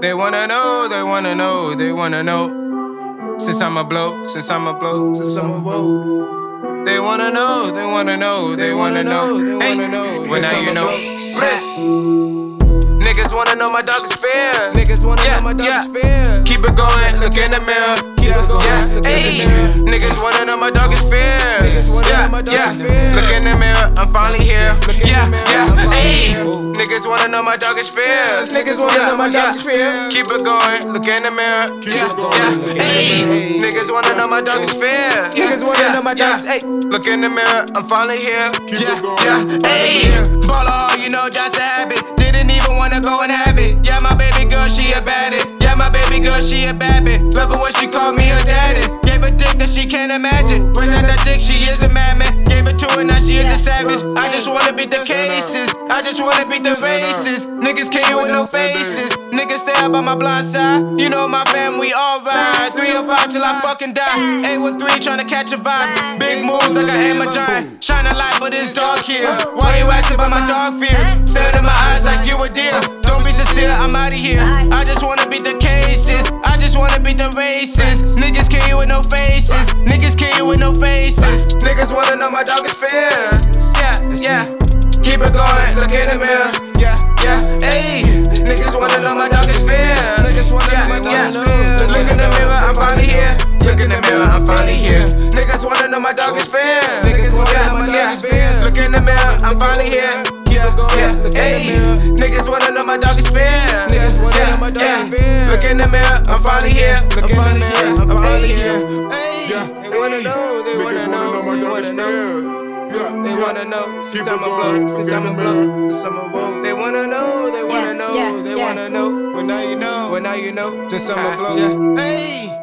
They wanna know, they wanna know, they wanna know. Since I'm a blow, since I'm a blow, since I'm a blow. They wanna know, they wanna know, they wanna know. Hey, well now you know. Bris. Niggas wanna know my dog is fair. Niggas wanna know my dog is fair. Keep it going, look in the mirror. Keep it going, hey. Niggas wanna know my dog is fair. Look in the mirror, I'm finally here. Hey. Niggas wanna know my dog is fair. Niggas wanna know my dog is fair. Keep it going, look in the mirror. Hey. Niggas wanna know my dog is fair. Niggas wanna know my dog is, hey. Look in the mirror, I'm finally here. Hey. Baller hard, you know that's a habit. Didn't even wanna go and have it. Yeah, my baby girl, she a baddie. Yeah, my baby girl, she a bad bitch. Love her when she called me her daddy. Gave her dick that she can't imagine. Without that dick, she is a madman. Gave it to her, now she is a savage. I just wanna beat the cases. I just wanna beat the races. Niggas came with no faces. Niggas stay up on my blind side. You know my fam, we all ride. 3 or 5 till I fucking die. 8 with 3 tryna catch a vibe. Big moves like I am a giant. Shine a light, but it's dark here. Why you acting about my dog fears? Staring in my eyes like you a deer. Don't be sincere, I'm outta here. I just wanna beat the cases. I just wanna beat the races. Niggas kill you with no faces. Niggas kill you with no faces. Niggas wanna know my dog is fair. Yeah. Keep it going, look in the mirror. Hey. Niggas wanna know my dog is fair. Niggas wanna know my dog is fair. Look in the mirror, I'm finally here. Look in the mirror, I'm finally here. Niggas wanna know my dog is fair. Niggas wanna know my dog is fair. Look in the mirror, I'm finally here. Hey. Niggas wanna know my dog is fair. Niggas wanna know my dog is fair. Look in the mirror, I'm finally here. Look in the mirror, I'm finally here. Hey. They wanna know, they wanna know, they wanna know. They wanna know, since I'm a blow, since I'm a blow, since I'm a whoa. They wanna know, they wanna know, they wanna know. Well now you know, well now you know, since I'm a blow. Hey.